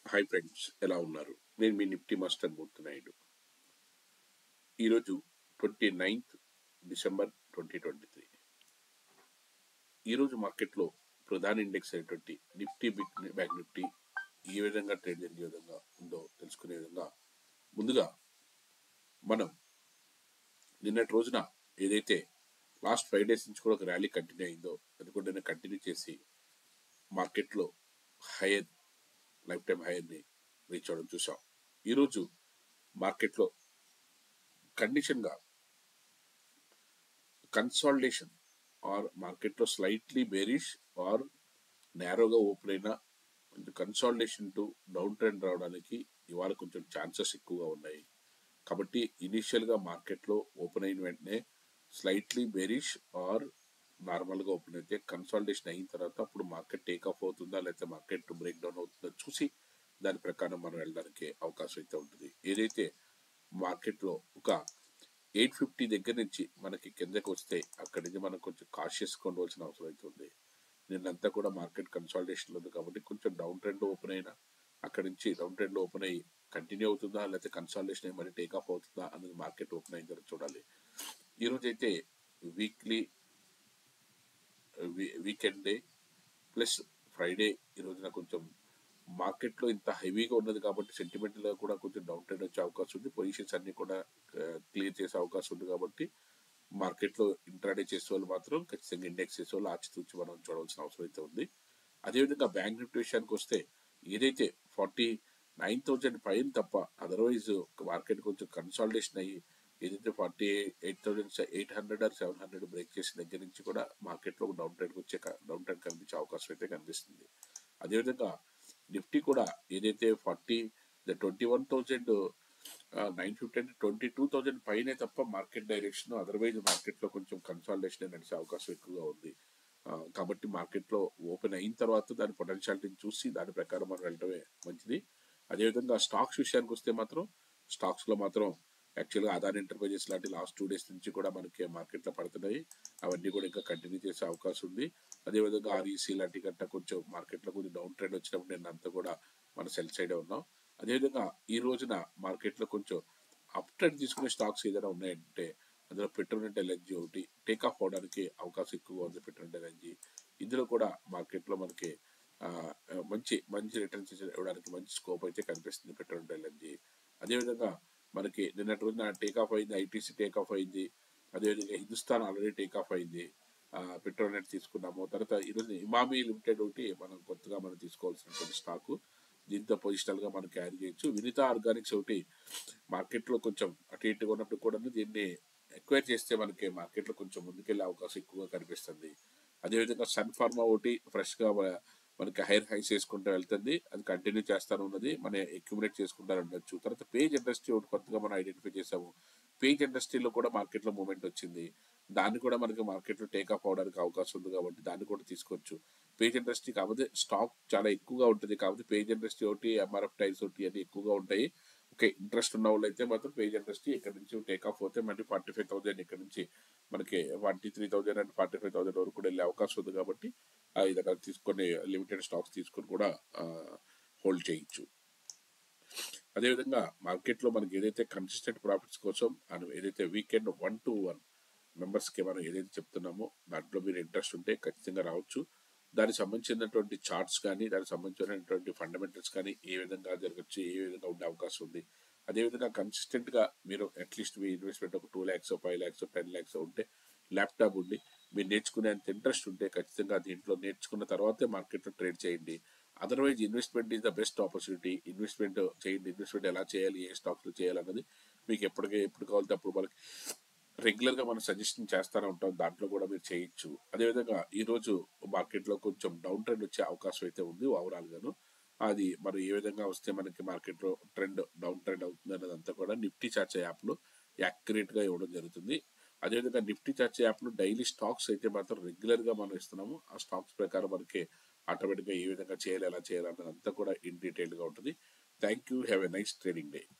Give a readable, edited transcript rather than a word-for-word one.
Hi friends, ఎలా ఉన్నారు? నేను మీ నిఫ్టీ మాస్టర్ మూర్తి నాయుడు. ఈరోజు 29th డిసెంబర్ 2023. ఈరోజు మార్కెట్లో ప్రధాన ఇండెక్స్ అయినటువంటి నిఫ్టీ బ్యాంక్ నిఫ్టీ ఏ విధంగా ట్రేడ్ జరిగే విధంగా ఉందో తెలుసుకునే విధంగా ముందుగా మనం నిన్నటి రోజున ఏదైతే లాస్ట్ 5 days నుంచి కూడా ఒక ర్యాలీ కంటిన్యూ అయిందో అది కూడా కంటిన్యూ చేసి మార్కెట్లో హైయర్ లైఫ్ టైం హైయర్ని రీచ్ అవ్వడం చూసాం. ఈరోజు మార్కెట్లో కండిషన్గా కన్సాలిడేషన్ ఆర్ మార్కెట్లో స్లైట్లీ బేరిష్ ఆర్ నేరోగా ఓపెన్ అయినా కొంచెం కన్సాలిడేషన్ టు డౌన్ ట్రెండ్ రావడానికి ఇవాళ కొంచెం ఛాన్సెస్ ఎక్కువగా ఉన్నాయి. కాబట్టి ఇనీషియల్గా మార్కెట్లో ఓపెన్ అయిన వెంటనే స్లైట్లీ బేరిష్ ఆర్ నార్మల్గా ఓపెన్ అయితే కన్సాలిడేషన్ అయిన తర్వాత అప్పుడు మార్కెట్ టేక్ ఆఫ్ అవుతుందా లేకపోతే మార్కెట్ బ్రేక్ డౌన్ అవుతుందా చూసి దాని ప్రకారం మనం వెళ్ళడానికి అవకాశం అయితే ఉంటుంది. ఏదైతే మార్కెట్లో ఒక 850 దగ్గర నుంచి మనకి కిందకి వస్తే అక్కడి నుంచి మనం కొంచెం కాషియస్గా ఉండవలసిన అవసరం అయితే ఉంది. నిన్నంతా కూడా మార్కెట్ కన్సాలిడేషన్లో ఉంది కాబట్టి కొంచెం డౌన్ ట్రెండ్ ఓపెన్ అయినా అక్కడి నుంచి డౌన్ ట్రెండ్ ఓపెన్ అయ్యి కంటిన్యూ అవుతుందా లేకపోతే కన్సాలిడేషన్ అయ్యి మళ్ళీ టేక్ ఆఫ్ అవుతుందా అనేది మార్కెట్ ఓపెన్ అయిన తర్వాత చూడాలి. ఈరోజు అయితే వీకెండ్ డే ప్లస్ ఫ్రైడే ఈ రోజున కొంచెం మార్కెట్లో ఇంత హెవీగా ఉన్నది కాబట్టి సెంటిమెంట్లో కూడా కొంచెం డౌన్ ట్రెండ్ వచ్చే అవకాశం ఉంది. పొజిషన్స్ అన్ని కూడా క్లియర్ చేసే అవకాశం ఉంది. కాబట్టి మార్కెట్లో ఇంట్రాడే చేసే వాళ్ళు మాత్రం ఖచ్చితంగా ఇండెక్స్ చేసే వాళ్ళు ఆచితూచి మనం చూడవలసిన అవసరం అయితే ఉంది. అదేవిధంగా బ్యాంక్ నిఫ్టీ విషయానికి వస్తే ఏదైతే 49,000 పైన తప్ప అదర్వైజ్ మార్కెట్ కొంచెం కన్సాలిడేషన్ అయ్యి ఏదైతే 48,800 ఆర్ 700 బ్రేక్ చేసిన దగ్గర నుంచి కూడా మార్కెట్లో డౌన్ ట్రెండ్ కనిపించే అవకాశం అయితే కనిపిస్తుంది. అదేవిధంగా నిఫ్టీ కూడా ఏదైతే 21,950 అంటే 22,000 పైనే తప్ప మార్కెట్ డైరెక్షన్ అదర్వైజ్ మార్కెట్లో కొంచెం కన్సాలిడేషన్ నడిచే అవకాశం ఎక్కువగా ఉంది. కాబట్టి మార్కెట్లో ఓపెన్ అయిన తర్వాత దాని పొటెన్షియాలిటీని చూసి దాని ప్రకారం మనం వెళ్ళడమే మంచిది. అదేవిధంగా స్టాక్స్ విషయానికి వస్తే మాత్రం స్టాక్స్లో మాత్రం యాక్చువల్గా అదాని ఎంటర్ప్రైజెస్ లాంటి లాస్ట్ 2 days నుంచి కూడా మనకి మార్కెట్లో పడుతున్నాయి. అవన్నీ కూడా ఇంకా కంటిన్యూ చేసే అవకాశం ఉంది. అదేవిధంగా ఆర్ఈసీ లాంటి గట్ట కొంచెం మార్కెట్లో కొంచెం డౌన్ ట్రెండ్ వచ్చినప్పుడు నేను అంతా కూడా మన సెల్ సైడే ఉన్నాం. అదేవిధంగా ఈ రోజున మార్కెట్లో కొంచెం అప్ ట్రెండ్ తీసుకునే స్టాక్స్ ఏదైనా ఉన్నాయంటే అందులో పెట్రోనెట్ ఎల్ఎన్జీ ఒకటి టేక్ ఆఫ్ అవడానికి అవకాశం ఎక్కువగా ఉంది. పెట్రోనెట్ ఎల్ఎన్జీ ఇందులో కూడా మార్కెట్లో మనకి మంచి రిటర్న్స్ ఇవ్వడానికి మంచి స్కోప్ అయితే కనిపిస్తుంది పెట్రోనెట్ ఎల్ఎన్జీ. అదేవిధంగా మనకి నిన్నటి రోజున టేక్ ఆఫ్ అయింది, ఐటీసీ టేక్ ఆఫ్ అయింది. అదేవిధంగా హిందుస్థాన్ ఆల్రెడీ టేక్ ఆఫ్ అయింది. పెట్రోనెట్ తీసుకున్నాము. తర్వాత ఈరోజు ఇమామి లిమిటెడ్ ఒకటి మనం కొత్తగా మనం తీసుకోవాల్సినటువంటి స్టాకు, దీంతో పొజిషనల్గా మనం క్యారీ చేయొచ్చు. వినిత ఆర్గానిక్స్ ఒకటి మార్కెట్లో కొంచెం అటు ఇటుగా ఉన్నప్పుడు కూడా దీన్ని ఎక్వైర్ చేస్తే మనకి మార్కెట్లో కొంచెం ముందుకెళ్ళే అవకాశం ఎక్కువగా కనిపిస్తుంది. అదేవిధంగా సన్ ఫార్మా ఒకటి ఫ్రెష్గా మనకి హైర్ హైస్ వేసుకుంటూ వెళ్తుంది. అది కంటిన్యూ చేస్తాను ఉన్నది మనం అక్యుములేట్ చేసుకుంటారు ఉండొచ్చు. తర్వాత పేజ్ ఇండస్ట్రీ ఒకటి కొత్తగా మనం ఐడెంటిఫై చేసాము. పేజ్ ఇండస్ట్రీలో కూడా మార్కెట్లో మూమెంట్ వచ్చింది. దాన్ని కూడా మనకి మార్కెట్లో టేక్ ఆఫ్ అవడానికి అవకాశం ఉంది కాబట్టి దాన్ని కూడా తీసుకోవచ్చు. పేజ్ ఇండస్ట్రీ కాకపోతే స్టాక్ చాలా ఎక్కువగా ఉంటుంది కాబట్టి పేజ్ ఇండస్ట్రీ ఒకటి, ఎంఆర్ఎఫ్ టైల్స్ ఒకటి అన్ని ఎక్కువగా ఉంటాయి. ఓకే, ఇంట్రెస్ట్ ఉన్న వాళ్ళు అయితే మాత్రం పేజ్ ఇండస్ట్రీ ఇక్కడ నుంచి టేక్ ఆఫ్ అవుతే మళ్ళీ 45,000 ఇక్కడ నుంచి మనకి 43,000 అండ్ 45,000 వరకు కూడా వెళ్ళే అవకాశం ఉంది. కాబట్టి ఆ విధంగా తీసుకొని లిమిటెడ్ స్టాక్స్ తీసుకొని కూడా హోల్డ్ చేయొచ్చు. అదేవిధంగా మార్కెట్లో మనకి ఏదైతే కన్సిస్టెంట్ ప్రాఫిట్స్ కోసం ఏదైతే వీకెండ్ 1 to 1 మెంబర్స్కి మనం ఏదైతే చెప్తున్నామో దాంట్లో మీరు ఇంట్రెస్ట్ ఉంటే ఖచ్చితంగా రావచ్చు. దానికి సంబంధించినటువంటి చార్ట్స్ కానీ దానికి సంబంధించినటువంటి ఫండమెంటల్స్ కానీ ఏ విధంగా జరగచ్చు, ఏ విధంగా ఉండే అవకాశం ఉంది. అదేవిధంగా కన్సిస్టెంట్గా మీరు అట్లీస్ట్ మీ ఇన్వెస్ట్మెంట్ ఒక 2 lakhs 5 lakhs 10 lakhs ఉంటే ల్యాప్టాప్ ఉండి మీరు నేర్చుకునేంత ఇంట్రెస్ట్ ఉంటే ఖచ్చితంగా దీంట్లో నేర్చుకున్న తర్వాతే మార్కెట్లో ట్రేడ్ చేయండి. Otherwise investment is the best opportunity. Investment చేయండి. ఇన్వెస్ట్మెంట్ ఎలా చేయాలి, ఏ స్టాక్స్లో చేయాలన్నది మీకు ఎప్పుడు కావాలంటే అప్పుడు మనకి రెగ్యులర్గా మనం సజెషన్ చేస్తూనే ఉంటాం. దాంట్లో కూడా మీరు చేయొచ్చు. అదేవిధంగా ఈరోజు మార్కెట్లో కొంచెం డౌన్ ట్రెండ్ వచ్చే అవకాశం అయితే ఉంది ఓవరాల్గాను. అది మరి ఏ విధంగా వస్తే మనకి మార్కెట్లో డౌన్ ట్రెండ్ అవుతుంది అన్నదంతా కూడా నిఫ్టీ చార్ట్ యాప్లో యాక్యురేట్గా ఇవ్వడం జరుగుతుంది. అదేవిధంగా నిఫ్టీ చార్ట్ యాప్లో డైలీ స్టాక్స్ అయితే మాత్రం రెగ్యులర్గా మనం ఇస్తున్నాము. ఆ స్టాక్స్ ప్రకారం మనకి ఆటోమేటిక్గా ఏ విధంగా చేయాలి, ఎలా చేయాలి అన్నదంతా కూడా ఇన్ డీటెయిల్గా ఉంటుంది. Thank you. Have a nice trading day.